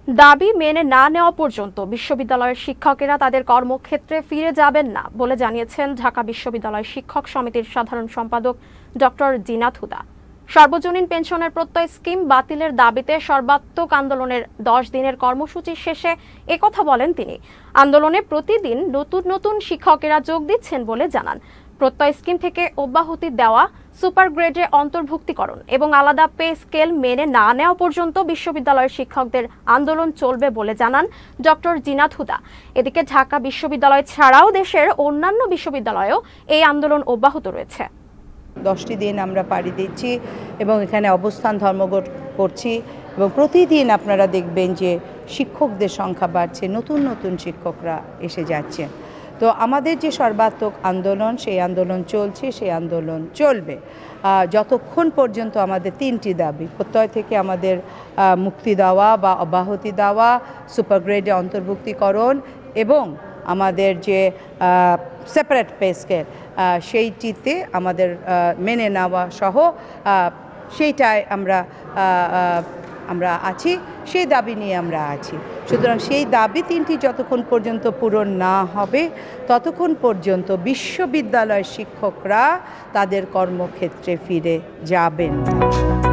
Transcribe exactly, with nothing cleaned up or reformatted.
দাবি মেনে না নেওয়া পর্যন্ত বিশ্ববিদ্যালয়ের শিক্ষকেরা তাদের কর্মক্ষেত্রে ফিরে যাবেন না বলে জানিয়েছেন ঢাকা বিশ্ববিদ্যালয় শিক্ষক সমিতির সাধারণ সম্পাদক ডক্টর জিনাত হুদা। সর্বজনীন পেনশনের প্রত্যয় স্কিম বাতিলের দাবিতে সর্বাত্মক আন্দোলনের দশ দিনের কর্মসূচি শেষে একথা বলেন তিনি। আন্দোলনে প্রতিদিন নতুন নতুন শিক্ষকেরা যোগ দিচ্ছেন বলে জানান। প্রত্যয় স্কিম থেকে অব্যাহতি দেওয়া, সুপার গ্রেডে অন্তর্ভুক্তিকরণ এবং আলাদা পে স্কেল মেনে না নেওয়া পর্যন্ত বিশ্ববিদ্যালয়ের শিক্ষকদের আন্দোলন চলবে বলে জানান ডক্টর জিনাত হুদা। এদিকে ঢাকা বিশ্ববিদ্যালয় ছাড়াও দেশের অন্যান্য বিশ্ববিদ্যালয়েও এই আন্দোলন অব্যাহত রয়েছে। দশটি দিন আমরা পাড়ি দিচ্ছি এবং এখানে অবস্থান ধর্মঘট করছি এবং প্রতিদিন আপনারা দেখবেন যে শিক্ষকদের সংখ্যা বাড়ছে, নতুন নতুন শিক্ষকরা এসে যাচ্ছেন। তো আমাদের যে সর্বাত্মক আন্দোলন, সেই আন্দোলন চলছে, সেই আন্দোলন চলবে যতক্ষণ পর্যন্ত আমাদের তিনটি দাবি, প্রত্যয় থেকে আমাদের মুক্তি দেওয়া বা অব্যাহতি দেওয়া, সুপার গ্রেডে অন্তর্ভুক্তিকরণ এবং আমাদের যে সেপারেট পে স্কেল সেইটিতে আমাদের মেনে নেওয়া সহ সেইটাই আমরা আমরা আছি, সেই দাবি নিয়ে আমরা আছি। সুতরাং সেই দাবি তিনটি যতক্ষণ পর্যন্ত পূরণ না হবে ততক্ষণ পর্যন্ত বিশ্ববিদ্যালয়ের শিক্ষকরা তাদের কর্মক্ষেত্রে ফিরে যাবেন।